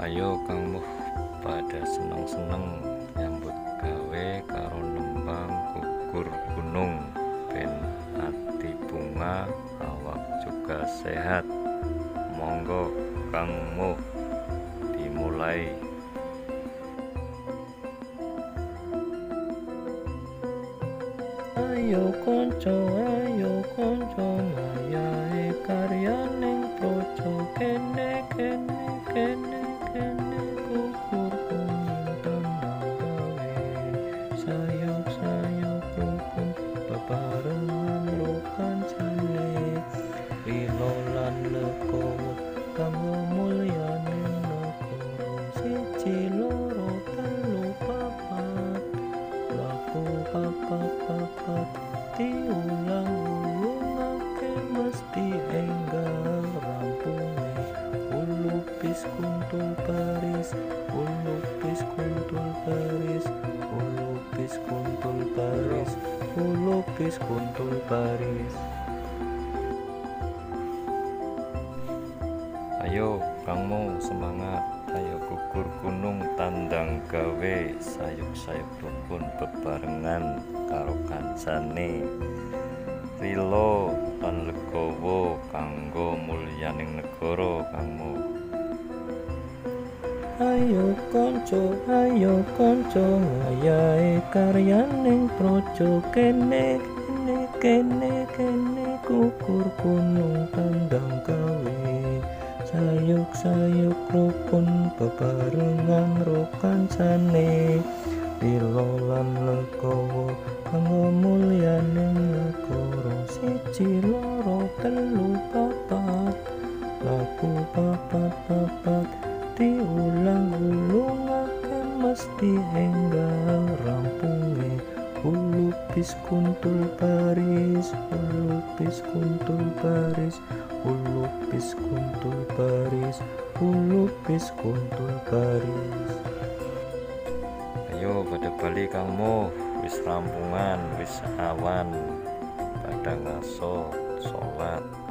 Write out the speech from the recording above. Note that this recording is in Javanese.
Ayo Kang Muh pada seneng-seneng nyambut gawe karo nembang gugur gunung ben ati bunga awak juga sehat. Monggo Kang Muh dimulai. Ayo konco ngayahe karya ning projo kene gugur gunung tembang gawe sayok rukun bebarengan ro kancane lilo lan lekowo kanggo mulyaning negara siji loro telu papat laku papat diulang-ulungake mesti enggal rampunge ulupis kuntul baris ulupis kuntul baris ulupis kuntul baris ulupis kuntul baris. Ayo Kangmu semangat, ayo gugur gunung tandang gawe sayuk-sayuk rukun bebarengan karo kancane rilo lan legowo kanggo mulyaning negara Kangmu. Ayo konco ngayahe karya ning projo kene gugur gunung tandang gawe sayuk rukun bebarengan ro kancane lilo lan legowo kanggo mulyaning negara siji loro telu papat laku papat diulang-ulungake mesti enggal rampunge ulupis kuntul baris ulupis kuntul baris ulupis kuntul baris ulupis kuntul baris. Ayo pada bali Kangmu, wis rampungan, wis awan, pada ngaso sholat.